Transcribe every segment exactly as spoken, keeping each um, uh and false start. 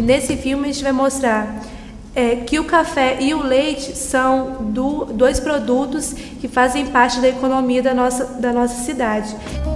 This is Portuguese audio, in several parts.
nesse filme a gente vai mostrar é, que o café e o leite são do, dois produtos que fazem parte da economia da nossa, da nossa cidade.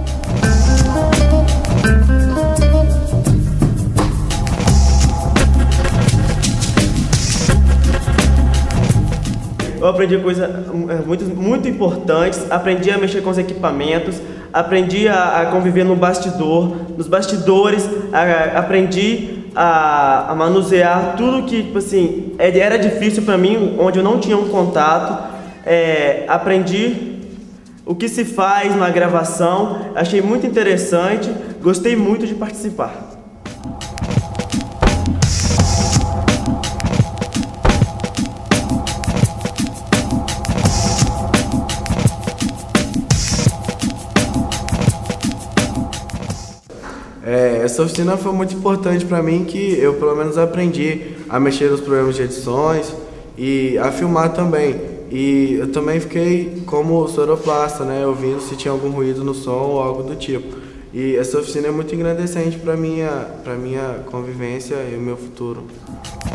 Eu aprendi coisas muito, muito importantes, aprendi a mexer com os equipamentos, aprendi a, a conviver no bastidor, nos bastidores, a, aprendi a, a manusear tudo que, tipo assim, era difícil para mim, onde eu não tinha um contato. É, aprendi o que se faz na gravação, achei muito interessante, gostei muito de participar. É, essa oficina foi muito importante para mim, que eu pelo menos aprendi a mexer nos programas de edições e a filmar também. E eu também fiquei como soroplasta, né, ouvindo se tinha algum ruído no som ou algo do tipo. E essa oficina é muito engrandecente para minha, para minha convivência e o meu futuro.